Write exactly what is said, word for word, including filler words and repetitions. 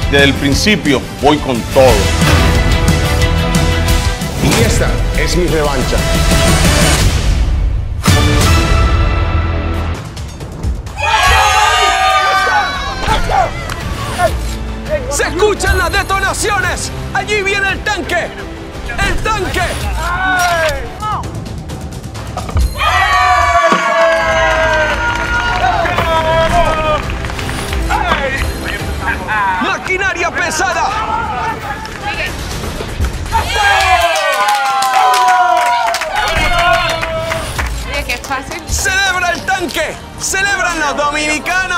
desde el principio voy con todo. Y esta es mi revancha. ¡Se escuchan las detonaciones! ¡Allí viene el tanque! ¡El tanque! ¡Maquinaria pesada! Oye, qué fácil. ¡Celebra el tanque! ¡Celebran los dominicanos!